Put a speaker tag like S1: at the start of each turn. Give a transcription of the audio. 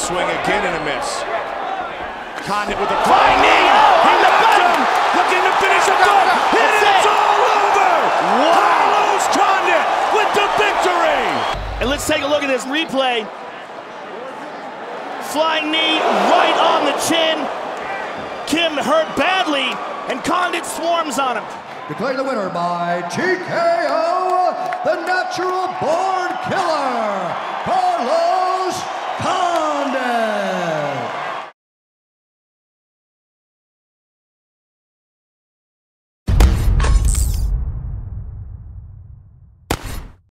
S1: swing again and a miss. Condit with a
S2: flying knee.
S1: He knocked him. Looking to finish the goal. And it's all over. Carlos Condit with the victory.
S2: And let's take a look at this replay. Flying knee right on the chin. Kim hurt badly, and Condit swarms on him.
S3: Declared the winner by TKO, the Natural Born Killer.